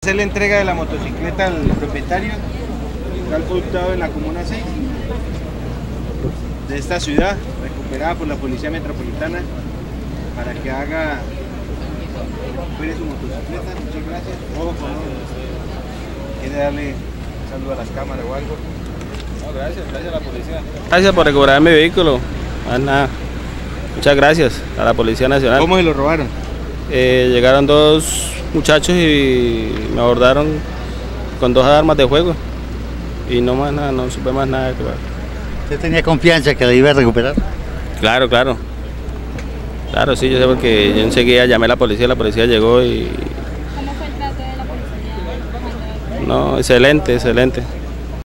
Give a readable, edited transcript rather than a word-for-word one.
Hacer la entrega de la motocicleta al propietario, está ocultado en la Comuna 6 de esta ciudad, recuperada por la Policía Metropolitana, para que recupere su motocicleta. Muchas gracias. Ojo con ¿quiere darle un saludo a las cámaras o algo? No, gracias a la policía. Gracias por recuperar mi vehículo. Más nada. Muchas gracias a la Policía Nacional. ¿Cómo se lo robaron? Llegaron dos muchachos y me abordaron con dos armas de fuego y no más nada, no supe más nada. ¿Usted tenía confianza que la iba a recuperar? Claro, claro. Claro, sí, yo sé porque yo enseguida llamé a la policía llegó y... ¿Cómo fue el trato de la policía? No, excelente, excelente.